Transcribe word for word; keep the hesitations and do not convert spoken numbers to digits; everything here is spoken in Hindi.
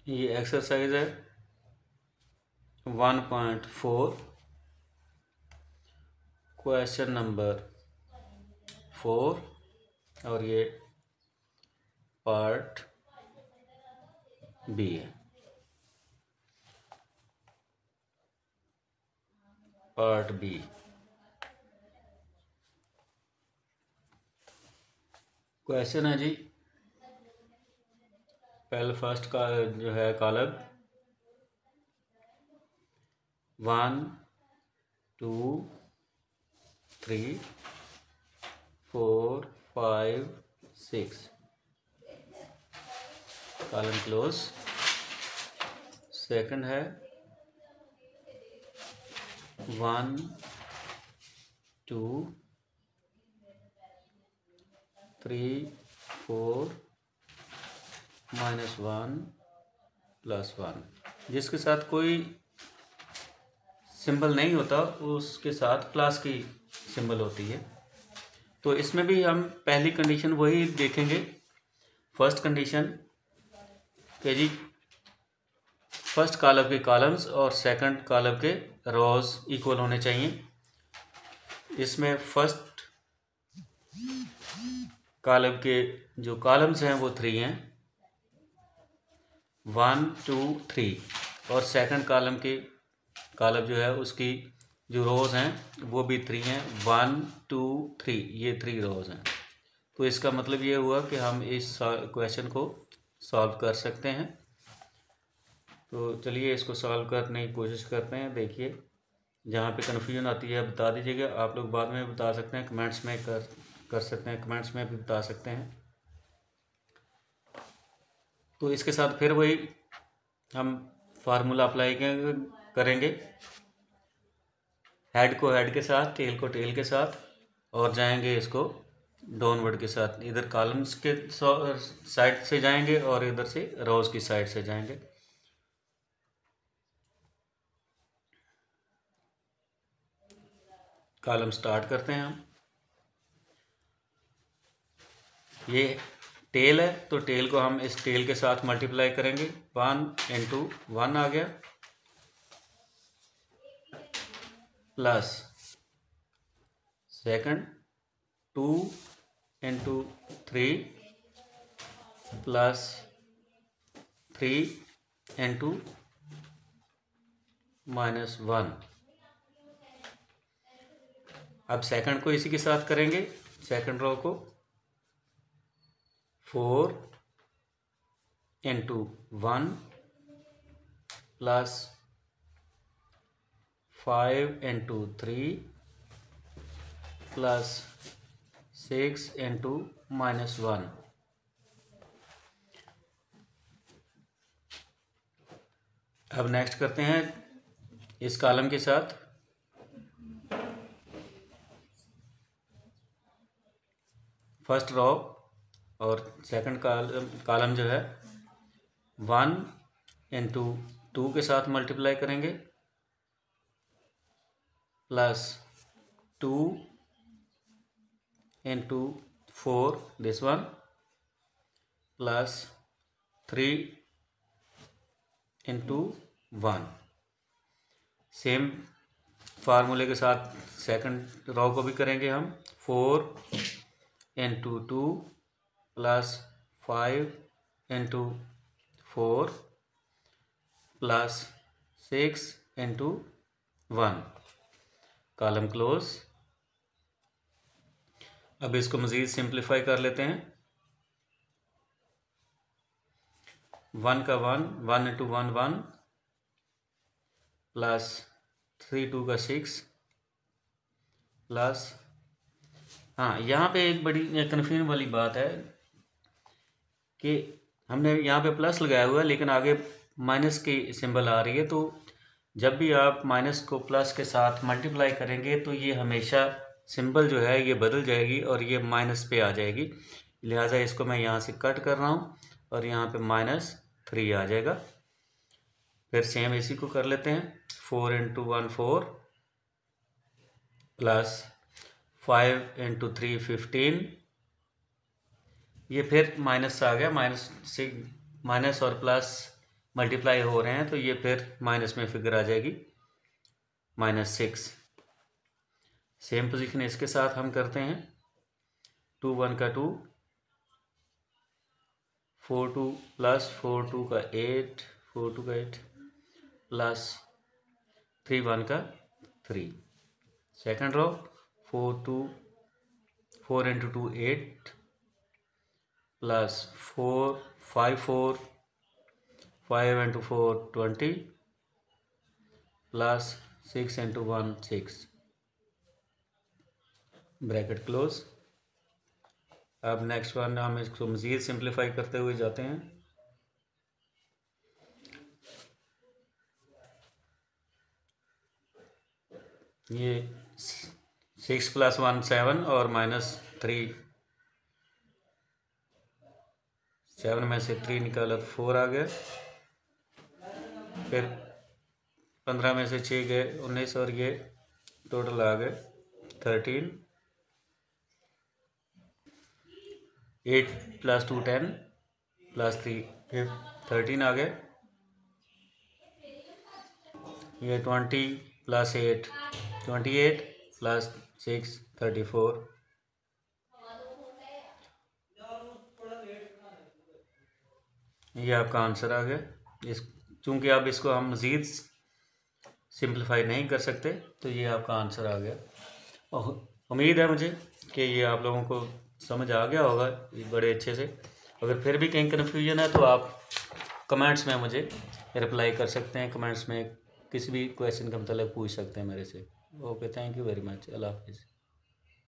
ये एक्सरसाइज है one point four, question number four, और ये पार्ट बी है। पार्ट बी क्वेश्चन है जी, पहले फर्स्ट का जो है column one two three four five six, column close. Second है one two three four minus one plus one, जिसके साथ कोई सिंबल नहीं होता उसके साथ प्लस की सिंबल होती है। तो इसमें भी हम पहली कंडीशन वही देखेंगे। फर्स्ट कंडीशन कि जी फर्स्ट कॉलम के कॉलम्स और सेकंड कॉलम के रोज इक्वल होने चाहिए। इसमें फर्स्ट कॉलम के जो कॉलम्स हैं वो थ्री हैं, वन टू थ्री, और सेकंड कॉलम के कॉलम जो है उसकी जो रोज हैं वो भी थ्री हैं, वन टू थ्री, ये थ्री रोज हैं। तो इसका मतलब ये हुआ कि हम इस क्वेश्चन को सॉल्व कर सकते हैं। तो चलिए इसको सॉल्व करने की कोशिश करते हैं। देखिए जहाँ पे कन्फ्यूजन आती है बता दीजिएगा, आप लोग बाद में बता सकते हैं, कमेंट्स में कर कर सकते हैं, कमेंट्स में भी बता सकते हैं। तो इसके साथ फिर वही हम फार्मूला अप्लाई करेंगे, हेड को हेड के साथ, टेल को टेल के साथ, और जाएंगे इसको डाउनवर्ड के साथ। इधर कॉलम्स के साइड से जाएंगे और इधर से रोज की साइड से जाएंगे। कॉलम स्टार्ट करते हैं हम। ये टेल है तो टेल को हम इस टेल के साथ मल्टीप्लाई करेंगे, वन इंटू वन आ गया, plus second two into three, plus three into minus one. अब सेकंड को इसी के साथ करेंगे, सेकंड रो को four into one plus five into three plus six into minus one. अब नेक्स्ट करते हैं इस कॉलम के साथ। फर्स्ट रो और सेकंड कॉलम कॉलम जो है वन इंटू टू के साथ मल्टीप्लाई करेंगे, plus two into four this one, plus three into one. Same फार्मूले के साथ सेकंड रो को भी करेंगे हम, four into two plus five into four plus six into one, column close. अब इसको मज़ीद सिंप्लीफाई कर लेते हैं। वन का one, one into one one, plus three two का सिक्स, प्लस हाँ यहाँ पे एक बड़ी कन्फ्यूजन वाली बात है कि हमने यहाँ पे प्लस लगाया हुआ है लेकिन आगे माइनस की सिंबल आ रही है। तो जब भी आप माइनस को प्लस के साथ मल्टीप्लाई करेंगे तो ये हमेशा सिंबल जो है ये बदल जाएगी और ये माइनस पे आ जाएगी। लिहाजा इसको मैं यहाँ से कट कर रहा हूँ और यहाँ पे माइनस थ्री आ जाएगा। फिर सेम इसी को कर लेते हैं, four into one four, plus five into three fifteen, ये फिर माइनस आ गया, माइनस से माइनस और प्लस मल्टीप्लाई हो रहे हैं तो ये फिर माइनस में फिगर आ जाएगी माइनस सिक्स। सेम पोजीशन इसके साथ हम करते हैं। टू वन का two, four two plus four two का एट, फोर टू का एट प्लस थ्री वन का three. Second row four two four into two eight plus four five four five into four twenty plus six into one six, bracket close. अब नेक्स्ट वन हम इसको मज़ीद सिंप्लीफाई करते हुए जाते हैं। ये सिक्स प्लस वन सेवन और माइनस थ्री, सेवन में से थ्री निकाला तो फोर आ गया। फिर पंद्रह में से छः गए उन्नीस और ये टोटल आ गए thirteen. Eight plus two ten plus three फिर थर्टीन आ गए। ये twenty plus eight twenty eight plus six thirty four. ये आपका आंसर आ गया। इस चूँकि अब इसको हम मज़ीद सिंप्लीफाई नहीं कर सकते तो ये आपका आंसर आ गया। और उम्मीद है मुझे कि ये आप लोगों को समझ आ गया होगा बड़े अच्छे से। अगर फिर भी कहीं कन्फ्यूजन है तो आप कमेंट्स में मुझे रिप्लाई कर सकते हैं। कमेंट्स में किसी भी क्वेश्चन का मतलब पूछ सकते हैं मेरे से। Okay, thank you very much. Allah हाफिज़।